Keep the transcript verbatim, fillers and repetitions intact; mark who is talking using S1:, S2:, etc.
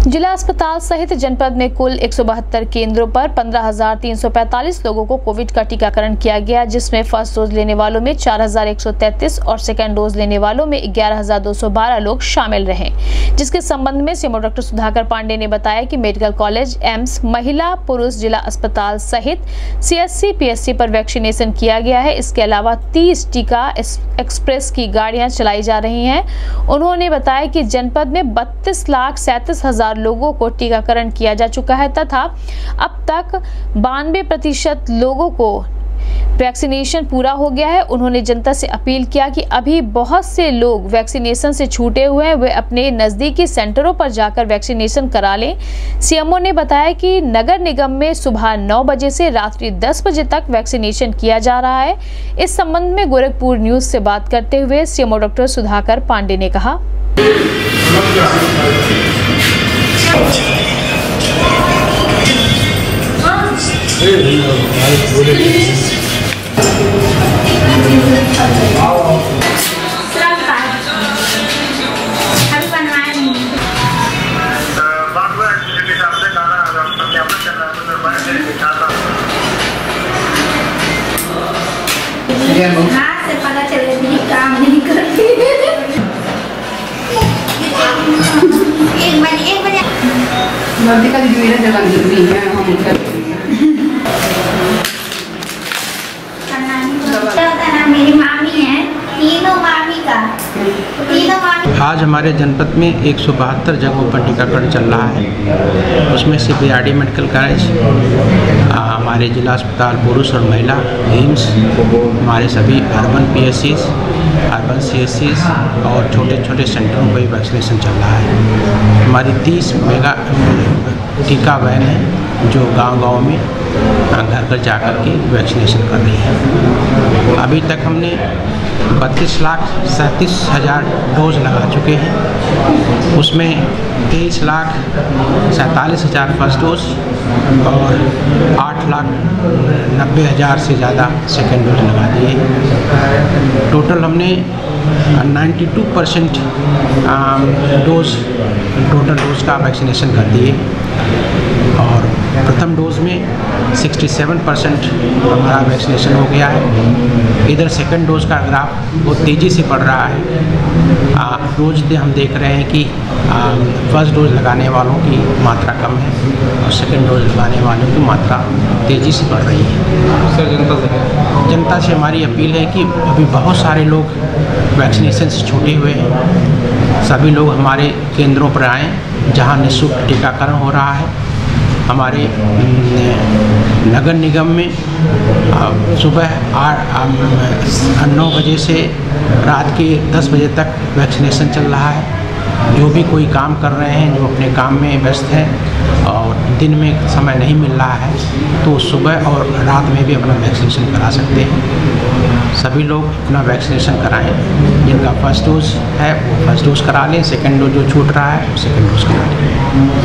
S1: जिला अस्पताल सहित जनपद में कुल एक सौ बहत्तर केंद्रों पर पंद्रह हजार तीन सौ पैंतालीस लोगों को कोविड का टीकाकरण किया गया, जिसमें फर्स्ट डोज लेने वालों में चार हजार एक सौ तैंतीस और सेकेंड डोज लेने वालों में ग्यारह हजार दो सौ बारह लोग शामिल रहे। जिसके संबंध में सीएमओ डॉक्टर सुधाकर पांडे ने बताया कि मेडिकल कॉलेज, एम्स, महिला पुरुष जिला अस्पताल सहित सीएससी पीएससी पर वैक्सीनेशन किया गया है। इसके अलावा तीस टीका एक्सप्रेस की गाड़ियां चलाई जा रही हैं। उन्होंने बताया कि जनपद में बत्तीस लाख सैंतीस हजार लोगों को टीकाकरण किया जा चुका है तथा अब तक बानवे प्रतिशत लोगों को वैक्सीनेशन पूरा हो गया है। उन्होंने जनता से अपील किया कि अभी बहुत से लोग वैक्सीनेशन से छूटे हुए हैं, वे अपने नजदीकी सेंटरों पर जाकर वैक्सीनेशन करा लें। सीएमओ ने बताया कि नगर निगम में सुबह नौ बजे से रात्रि दस बजे तक वैक्सीनेशन किया जा रहा है। इस संबंध में गोरखपुर न्यूज से बात करते हुए सीएमओ डॉक्टर सुधाकर पांडे ने कहा,
S2: हाँ से पता चले भी काम नहीं करती। एक बजे एक बजे
S3: नदी का जो है जगह नहीं है, हम कर
S2: मेरी मामी है, तीनों मामी का तीनों मामी।
S4: आज हमारे जनपद में एक सौ बहत्तर जगहों पर टीकाकरण चल रहा है। उसमें से बीआरडी मेडिकल कॉलेज, हमारे जिला अस्पताल पुरुष और महिला, एम्स, हमारे सभी अर्बन पीएससीज, अर्बन सीएससीज और छोटे छोटे सेंटरों पर वैक्सीनेशन चल रहा है। हमारी तीस मेगा टीका वैन है जो गांव-गांव में घर घर जाकर के वैक्सीनेशन कर रही है। अभी तक हमने बत्तीस लाख सैंतीस हज़ार डोज लगा चुके हैं। उसमें तेईस लाख सैंतालीस हज़ार फर्स्ट डोज और आठ लाख नब्बे हज़ार से ज़्यादा सेकेंड डोज लगा दिए। टोटल हमने बानवे परसेंट डोज टोटल डोज का वैक्सीनेशन कर दिए और प्रथम डोज में सड़सठ परसेंट हमारा वैक्सीनेशन हो गया है। इधर सेकंड डोज का ग्राफ बहुत तेज़ी से बढ़ रहा है। आ, रोज़ हम देख रहे हैं कि फर्स्ट डोज लगाने वालों की मात्रा कम है और सेकंड डोज लगाने वालों की मात्रा तेज़ी से बढ़ रही है।
S5: सर जनता से
S4: जनता से हमारी अपील है कि अभी बहुत सारे लोग वैक्सीनेशन से छूटे हुए हैं। सभी लोग हमारे केंद्रों पर आएँ जहाँ निःशुल्क टीकाकरण हो रहा है। हमारे नगर निगम में सुबह आठ नौ बजे से रात के दस बजे तक वैक्सीनेशन चल रहा है। जो भी कोई काम कर रहे हैं, जो अपने काम में व्यस्त हैं और दिन में समय नहीं मिल रहा है, तो सुबह और रात में भी अपना वैक्सीनेशन करा सकते हैं। सभी लोग अपना वैक्सीनेशन कराएं। जिनका फर्स्ट डोज है वो फर्स्ट डोज करा लें, सेकेंड डोज जो छूट रहा है वो सेकेंड डोज करा लें।